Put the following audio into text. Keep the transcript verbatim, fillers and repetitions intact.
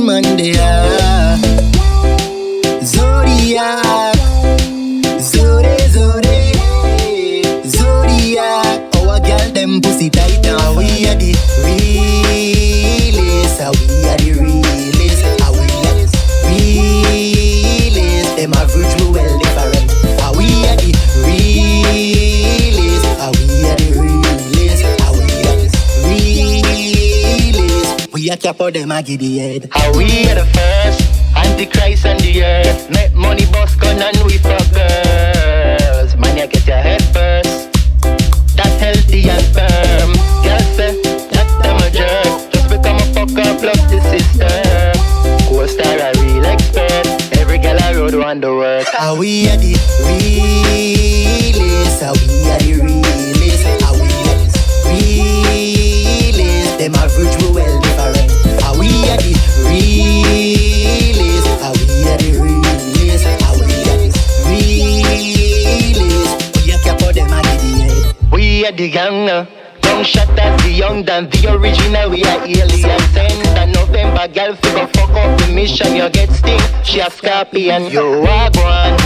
man there. Zodiac, Zode, Zode, Zodiac. Our girl them pussy tight and we are the realest. We are the realest. We are the realest. Them average we well different. We are the realest. We are the realest. We are the realest. We are cap of them a give the head. We are the first. Antichrist on the earth. Make money, boss gun and we fuck girls. Man, you get your head first. That's healthy and firm. Girl say, that time a jerk. Just become a fucker, plus the system. Co-star a real expert. Every girl I road want the work. Ah, we are the realest. Ah, we are the realest. Ah, we are the realest. Them average we well different. Ah, we are the realest. Ah, we are the realest. Ah, we are the realest. We are cap of them a give the head. We are the gang now. Young shot at the young than the original. We are alien. Send a November girl figure fuck up the mission. You get sting, she a scorpion. You are one.